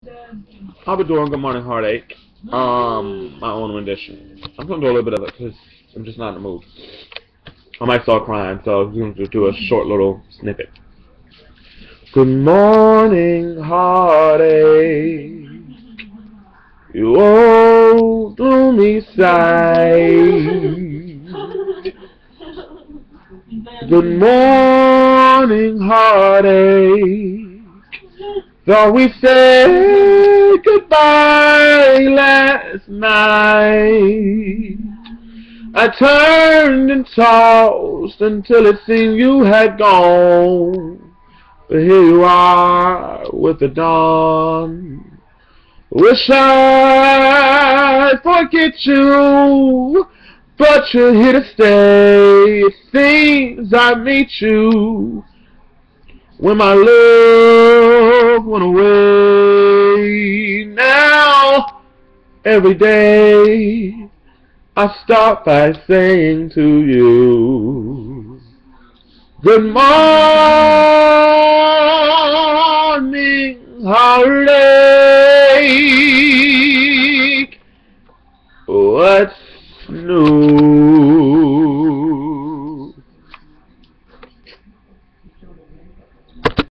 I'll be doing Good Morning Heartache. My own rendition. I'm gonna do a little bit of it because I'm just not in the mood. I might start crying, so I'm gonna just do a short little snippet. Good morning, heartache. You old gloomy sight. Good morning, heartache. Thought we said goodbye last night. I turned and tossed until it seemed you had gone. But here you are with the dawn. Wish I'd forget you, but you're here to stay. It seems I meet you when my love went away. Now, every day, I start by saying to you, good morning, heartache. What's new?